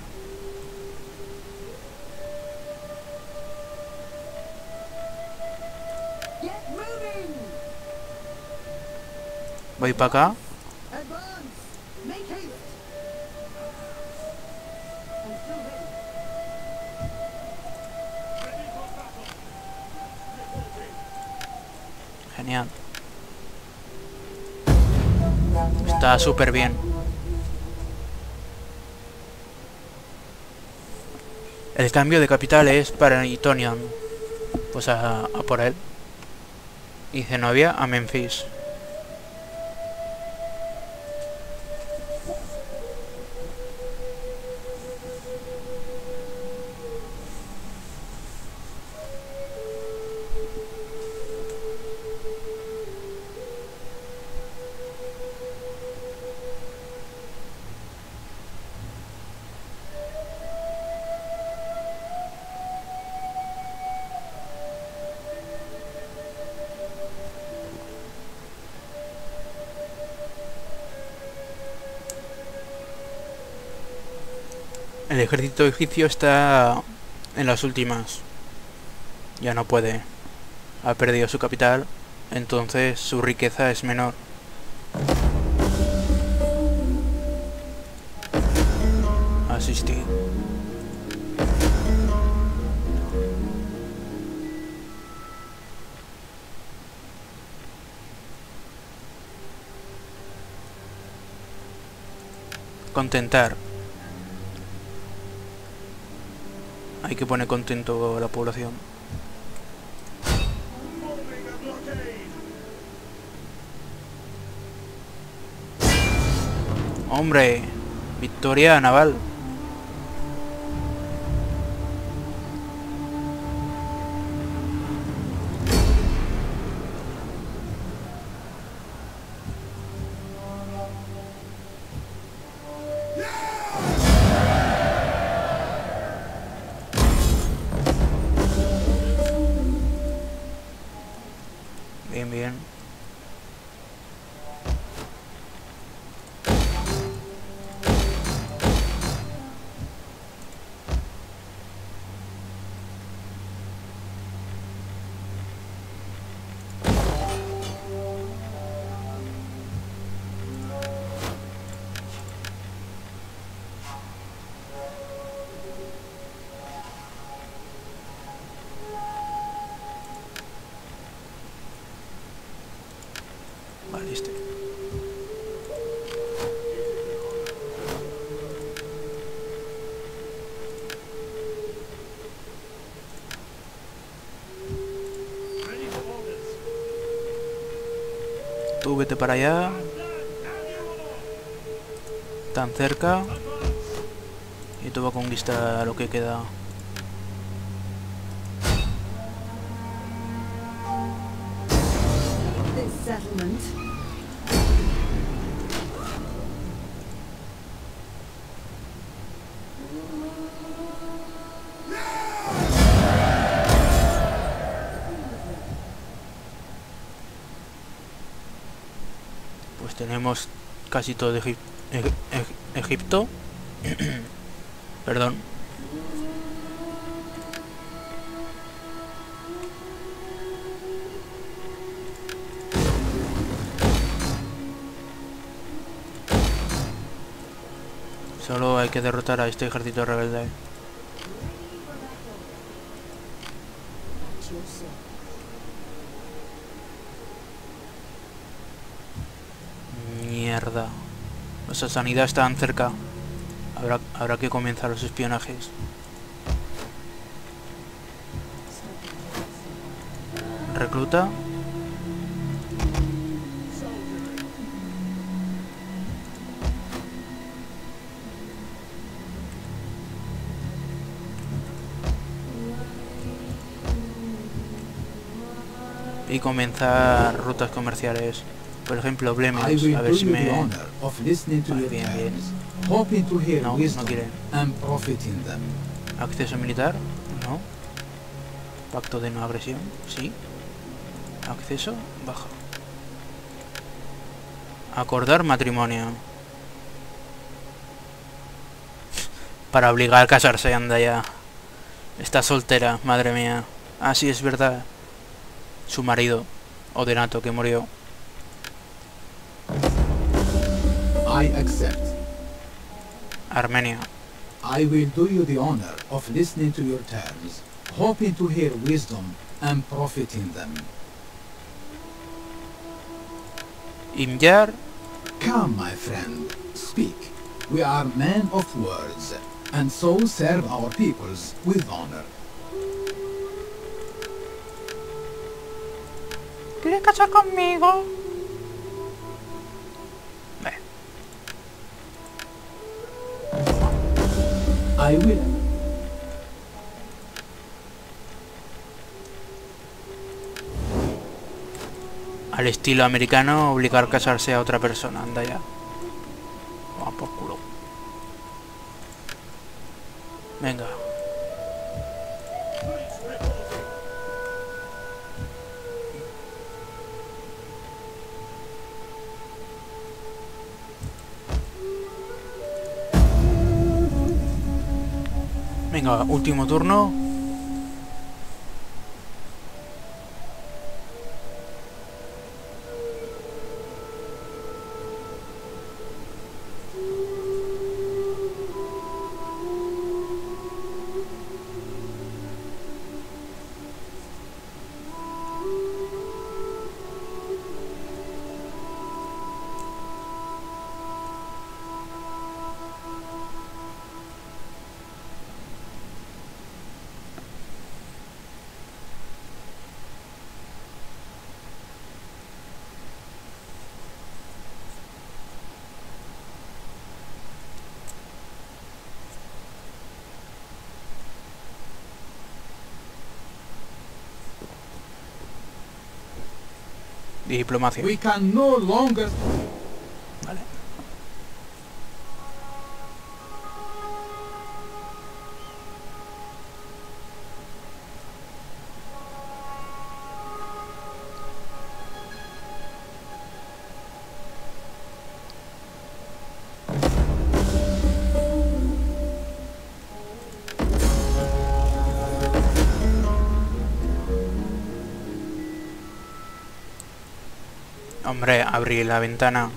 Voy para acá. Genial. Está súper bien. El cambio de capital es para Itonian. Pues a, a por él. Y Zenobia a Memphis. El ejército egipcio está en las últimas. Ya no puede. Ha perdido su capital, entonces su riqueza es menor. Asistir. Contentar. Hay que poner contento a la población. ¡Hombre! Victoria naval. Bien, bien. Vale, este. Tú vete para allá. Tan cerca. Y tú vas a conquistar lo que queda. This settlement. Pues tenemos casi todo Egip Eg Eg Egipto. Perdón. Solo hay que derrotar a este ejército rebelde. Mierda. Los sasánidas están cerca. Habrá, habrá que comenzar los espionajes. Recluta. y comenzar rutas comerciales. Por ejemplo, I Blemis, will a do ver si you the me... honor of listening to Vale, your bien, bien. terms, hoping to hear No, no wisdom quiere. and profit in them. Acceso militar, no. Pacto de no agresión, sí. Acceso, baja. Acordar matrimonio. Para obligar a casarse, anda ya. Está soltera, madre mía. Ah, sí, es verdad. Su marido, Odenato, que murió. I accept. Armenia. I will do you the honor of listening to your terms, hoping to hear wisdom and profit in them. Imyar. Come, my friend, speak. We are men of words, and so serve our peoples with honor. ¿Quieres casar conmigo? Bueno. I will. Al estilo americano, obligar a casarse a otra persona, anda ya. Vamos por culo. Venga. Venga, último turno. Diplomacia. We can no longer. Vale. Hombre, abrí la ventana.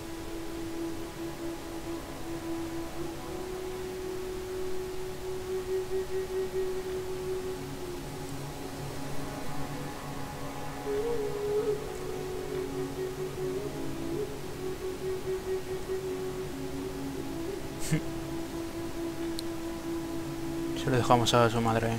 Se lo dejamos a su madre.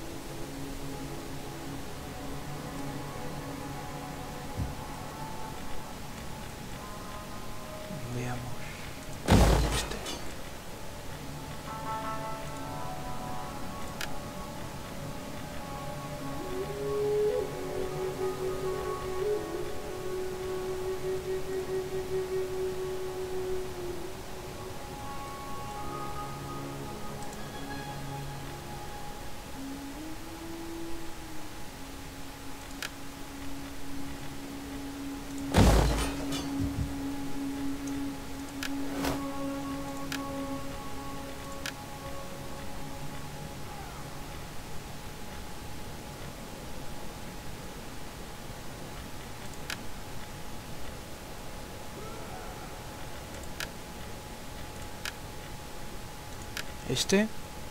Este.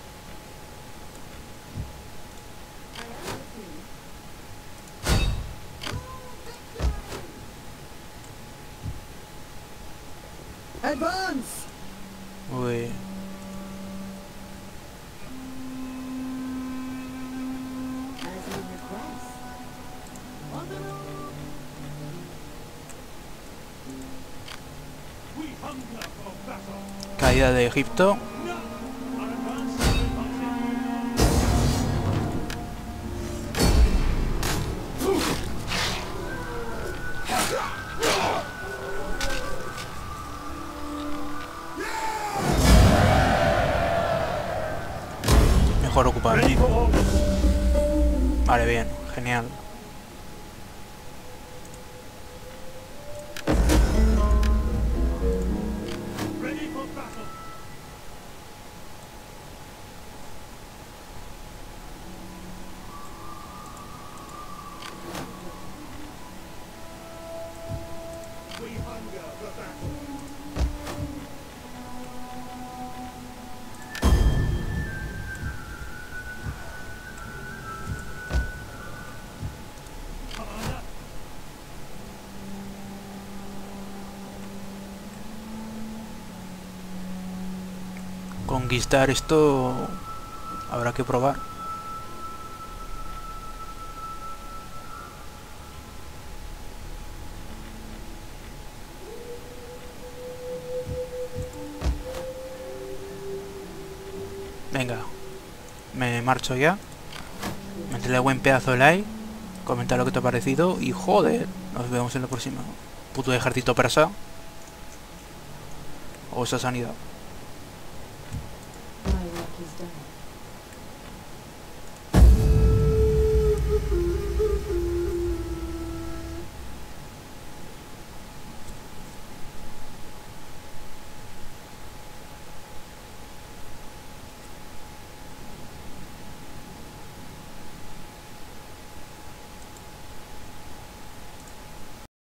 Advance! Uy. As you request. We hunger for battle. Caída de Egipto. por ocupar. Ready for orders. Vale, bien, genial. Ready for battle. We hunger for battle. Commander, Conquistar esto habrá que probar. Venga, me marcho ya. Métele buen pedazo de like, comenta lo que te ha parecido y joder, nos vemos en la próxima. Puto ejército persa o esa sanidad.